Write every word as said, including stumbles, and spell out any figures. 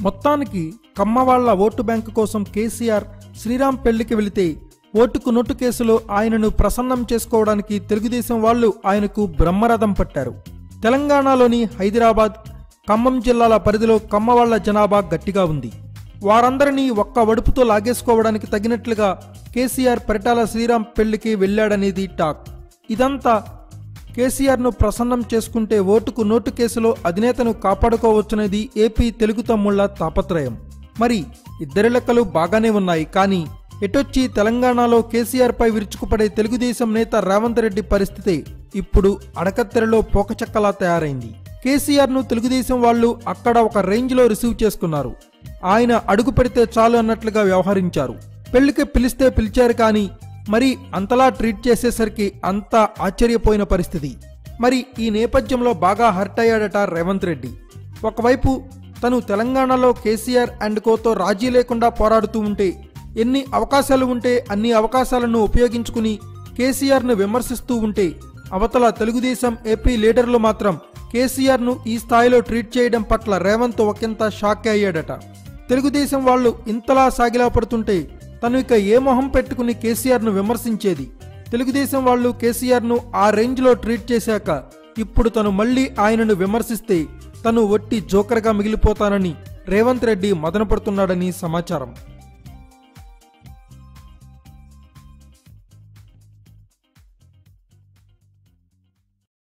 మొత్తానికి కమ్మవాళ్ల vote bank కోసం కేసీఆర్ శ్రీరామ్ పెళ్లికి వెళితే ఓటుకు నోటు కేసులో ఆయనను ప్రసన్నం చేసుకోవడానికి తెలుగుదేశం వాళ్లు ఆయనకు బ్రహ్మరథం పట్టారు. తెలంగాణలోని హైదరాబాద్, ఖమ్మం జిల్లాల పరిధిలో కమ్మవాళ్ల జనాభా గట్టిగా ఉంది. వారందరినీ ఒక్క వడుపుతో లాగేసుకోవడానికి తగినట్లుగా కేసీఆర్ పరిటాల శ్రీరామ్ పెళ్లికి వెళ్లాడనేది టాక్. ఇదంతా కేసీఆర్ను ప్రసన్నం చేసుకుంటే ఓటుకు నోటు కేసులో అధినేతను కాపాడుకోవచ్చునేది ఏపీ తెలుగు తమ్ముళ్ల తాపత్రయం. మరి ఇద్దరి లెక్కలు బాగానే ఉన్నాయి. కానీ ఎటొచ్చి తెలంగాణలో కేసీఆర్ పై విరుచుకుపడే తెలుగుదేశం నేత రేవంత్ రెడ్డి పరిస్థితి ఇప్పుడు అడకత్తెరలో పోకచక్కలా తయారైంది. కేసీఆర్ ను తెలుగుదేశం వాళ్లు అక్కడ ఒక రేంజ్ లో రిసీవ్ చేసుకున్నారు. ఆయన అడుగు పెడితే చాలు అన్నట్లుగా వ్యవహరించారు. పెళ్లికి పిలిస్తే పిలిచారు కానీ మరి అంతలా ట్రీట్ చేసేసరికి అంతా ఆశ్చర్యపోయిన పరిస్థితి. మరి ఈ నేపథ్యంలో బాగా హర్ట్ అయ్యాడట రేవంత్ రెడ్డి. ఒకవైపు తను తెలంగాణలో కేసీఆర్ అండ్ కోతో రాజీ లేకుండా పోరాడుతూ ఉంటే, ఎన్ని అవకాశాలు ఉంటే అన్ని అవకాశాలను ఉపయోగించుకుని కేసీఆర్ను విమర్శిస్తూ ఉంటే, అవతల తెలుగుదేశం ఏపీ లీడర్లు మాత్రం కేసీఆర్ను ఈ స్థాయిలో ట్రీట్ చేయడం పట్ల రేవంత్ ఒకంత షాక్ అయ్యాడట. తెలుగుదేశం వాళ్లు ఇంతలా సాగిలా పడుతుంటే తను ఇక ఏ మొహం పెట్టుకుని కేసీఆర్ను విమర్శించేది? తెలుగుదేశం వాళ్లు కేసీఆర్ను ఆ రేంజ్లో ట్రీట్ చేశాక ఇప్పుడు తను మళ్లీ ఆయనను విమర్శిస్తే తను ఒట్టి జోకర్గా మిగిలిపోతానని రేవంత్ రెడ్డి మదనపడుతున్నాడని సమాచారం.